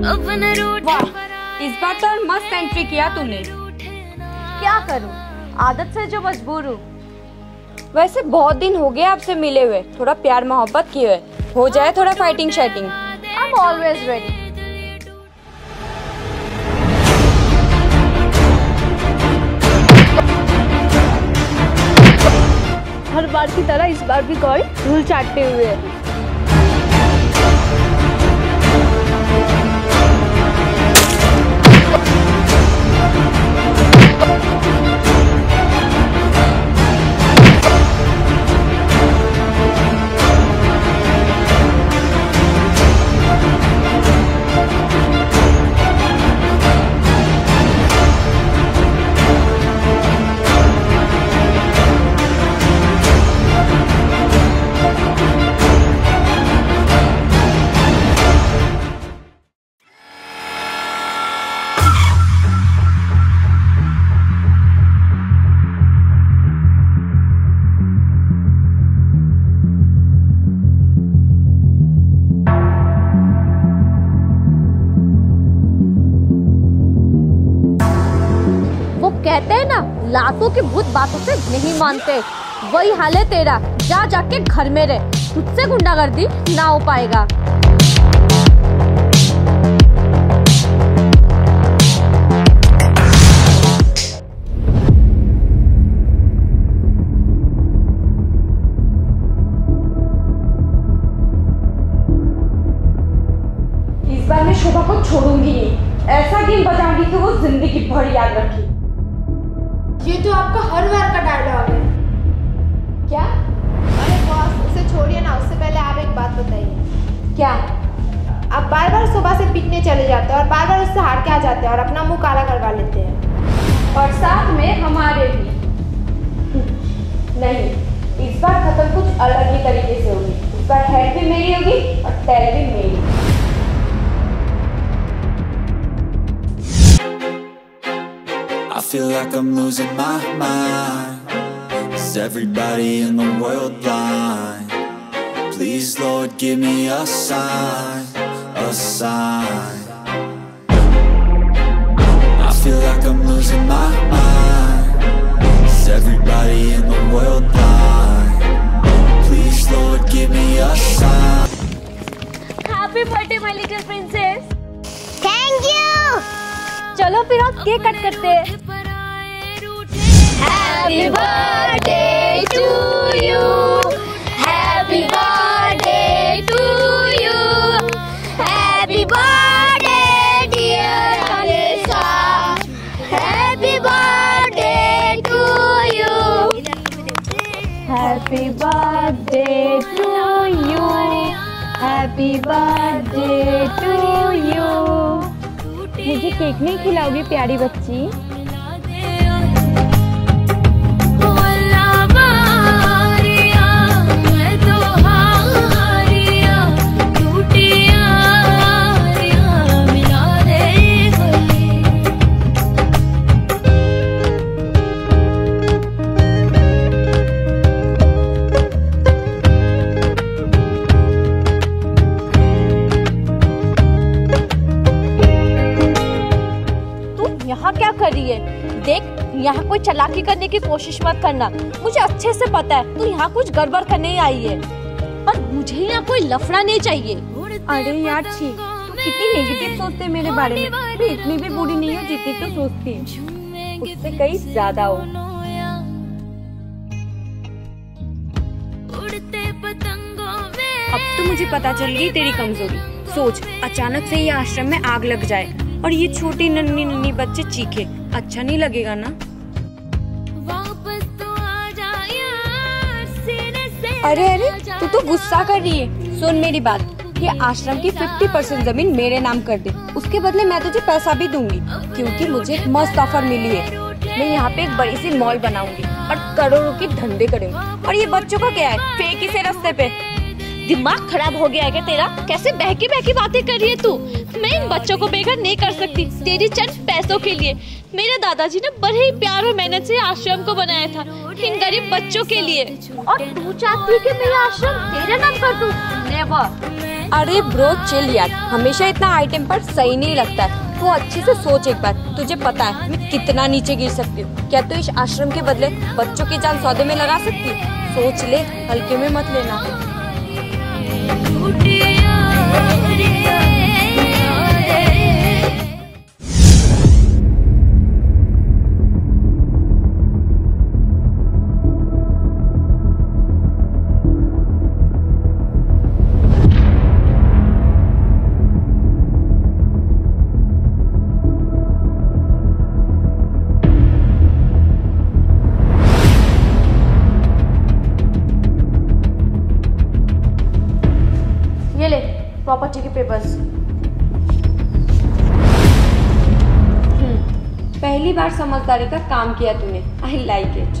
वाह, इस बार तो मस्त एंट्री किया तूने। क्या करूं, आदत से जो मजबूर हूँ। वैसे बहुत दिन हो गए आपसे मिले हुए, थोड़ा प्यार मोहब्बत किए हुए, हो जाए थोड़ा फाइटिंग शाइटिंग। I am always ready. हर बार की तरह इस बार भी कोई धूल चाटते हुए है। कहते हैं ना, लातों के भूत बातों से नहीं मानते। वही हाल है तेरा, जा जाके घर में रह, तुझसे गुंडागर्दी ना हो पाएगा। इस बार मैं शोभा को छोड़ूंगी नहीं, ऐसा गेम बजाऊंगी कि वो जिंदगी भर याद रखी। ये तो आपका हर बार का डायलॉग है। क्या? अरे बॉस, उसे छोड़िए ना, उससे पहले आप एक बात बताइए। क्या? आप बार बार सुबह से पिटने चले जाते हैं और बार बार उससे हार के आ जाते हैं और अपना मुंह काला करवा लेते हैं। और साथ में हमारे भी। नहीं, इस बार खत्म कुछ अलग ही तरीके से होगी। इस बार हेड भी मेरी होगी और टेल भी मेरी। I feel like I'm losing my mind. Is everybody in the world blind? Please Lord, give me a sign, a sign. I feel like I'm losing my mind. Is everybody in the world blind? Please Lord, give me a sign. Happy birthday my little princess. Thank you. चलो फिर आप cake cut करते हैं। Happy birthday to you. Happy birthday to you. Happy birthday dear Alisa. Happy birthday to you. Happy birthday to you. Happy birthday to you. मुझे cake नहीं खिलाओगी प्यारी बच्ची? यहाँ क्या कर रही है? देख, यहाँ कोई चालाकी करने की कोशिश मत करना। मुझे अच्छे से पता है तू यहाँ कुछ गड़बड़ करने ही आई है, और मुझे यहाँ कोई लफड़ा नहीं चाहिए। अरे यार छी, तू कितनी नेगेटिव सोचते है मेरे बारे में। मैं इतनी भी बुरी नहीं हूँ जितनी तो सोचती है, उससे कहीं ज्यादा हो। अब तो मुझे पता चल गई तेरी कमजोरी। सोच, अचानक से ये आश्रम में आग लग जाए और ये छोटी नन्ही नन्ही बच्चे चीखे, अच्छा नहीं लगेगा ना? अरे अरे, तू तो गुस्सा कर रही है। सुन मेरी बात, ये आश्रम की 50% जमीन मेरे नाम कर दे, उसके बदले मैं तुझे पैसा भी दूंगी, क्योंकि मुझे एक मस्त ऑफर मिली है। मैं यहाँ पे एक बड़ी सी मॉल बनाऊंगी और करोड़ों के धंधे करूंगी। और ये बच्चों का क्या है, फेंक इसे रास्ते पे। दिमाग खराब हो गया है क्या तेरा? कैसे बहकी बहकी बातें कर रही है तू? मैं इन बच्चों को बेघर नहीं कर सकती तेरी चंद पैसों के लिए। मेरे दादाजी ने बड़े ही प्यार और मेहनत से आश्रम को बनाया था इन गरीब बच्चों के लिए, और तू चाहती है कि मेरा आश्रम तेरे नाम कर दूं? नेवर। अरे ब्रो चिल यार, हमेशा इतना आइटम पर सही नहीं लगता है। तो अच्छे से सोच एक बार, तुझे पता है मैं कितना नीचे गिर सकती हूँ। क्या तू इस आश्रम के बदले बच्चों की जान सौदे में लगा सकती है? सोच ले, हल्के में मत लेना। ये ले प्रॉपर्टी के पेपर्स। पहली बार समझदारी का काम किया तूने, आई लाइक इट।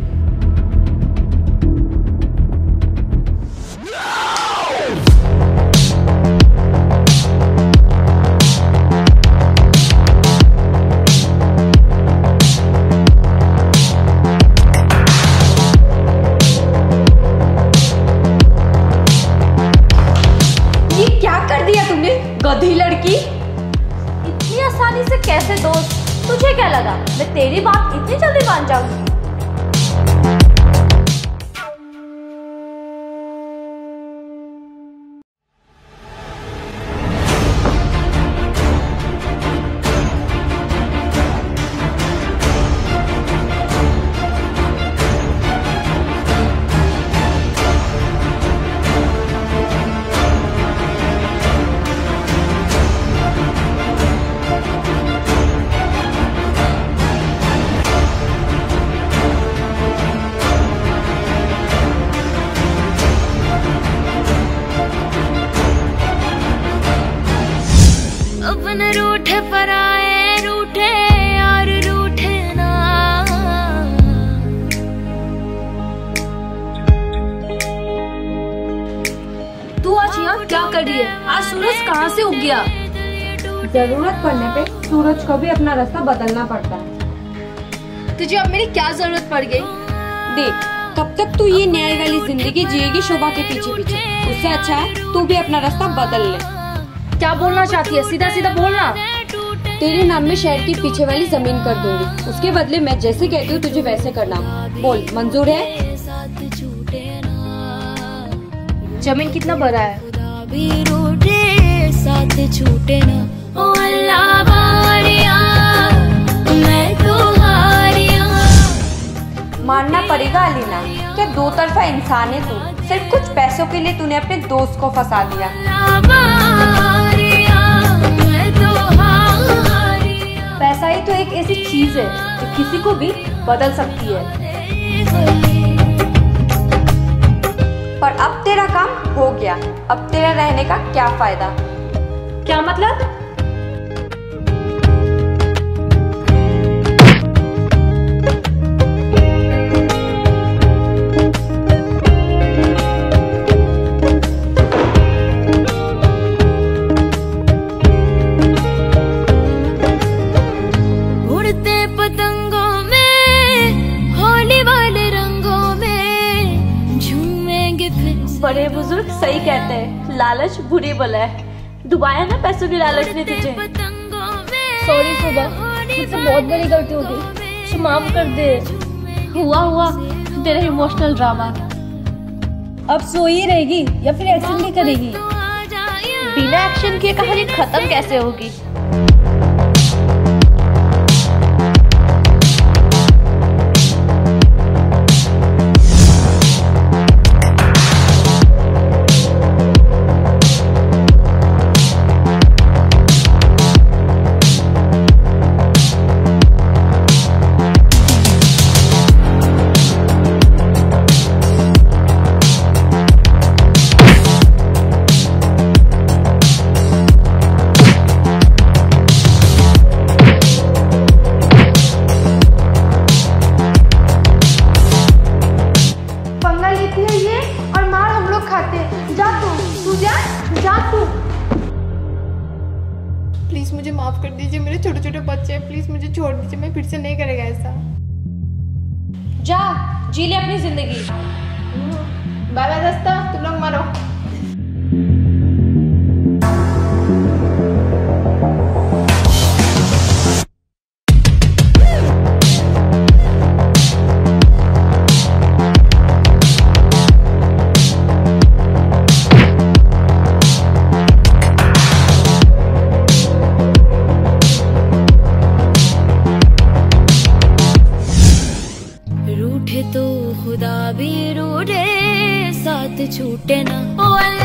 गधी लड़की, इतनी आसानी से कैसे दोस्त? तुझे क्या लगा मैं तेरी बात इतनी जल्दी मान जाऊंगी? रूठे पराए रूठे यार रूठे ना। तू आज यहाँ क्या कर रही है? आज सूरज कहाँ से उग गया? जरूरत पड़ने पे सूरज को भी अपना रास्ता बदलना पड़ता है। तुझे अब मेरी क्या जरूरत पड़ गई? देख, कब तक तू ये न्याय वाली जिंदगी जिएगी शोभा के पीछे पीछे? उससे अच्छा है तू भी अपना रास्ता बदल ले। क्या बोलना चाहती है? सीधा सीधा बोलना। तेरे नाम में शहर की पीछे वाली जमीन कर दूंगी, उसके बदले मैं जैसे कहती हूँ तुझे वैसे करना। बोल, मंजूर है? जमीन कितना बड़ा है? साथ छूटे ना ओ अल्लाह वारिया, मैं तो हारिया। मानना पड़ेगा अलीना, क्या दो तरफा इंसान है तू। सिर्फ कुछ पैसों के लिए तूने अपने दोस्त को फंसा दिया। पैसा ही तो एक ऐसी चीज है जो किसी को भी बदल सकती है। पर अब तेरा काम हो गया, अब तेरा रहने का क्या फायदा? क्या मतलब? बड़े बुजुर्ग सही कहते हैं, लालच बुरी बला है। डुबाया ना पैसों की लालच ने तुझे। सॉरी सुबह, मुझसे बहुत बड़ी गलती हो गई, माफ कर दे। हुआ तेरा इमोशनल ड्रामा। अब सोई रहेगी या फिर एक्शन भी करेगी? बिना एक्शन किए कहानी खत्म कैसे होगी? प्लीज मुझे माफ कर दीजिए, मेरे छोटे छोटे बच्चे हैं, प्लीज मुझे छोड़ दीजिए, मैं फिर से नहीं करेगा ऐसा। जा जी ले अपनी जिंदगी। बाय बाय दोस्तों, तुम लोग मरो। रूठे तो खुदा भी रूठे, साथ छूटे ना ओ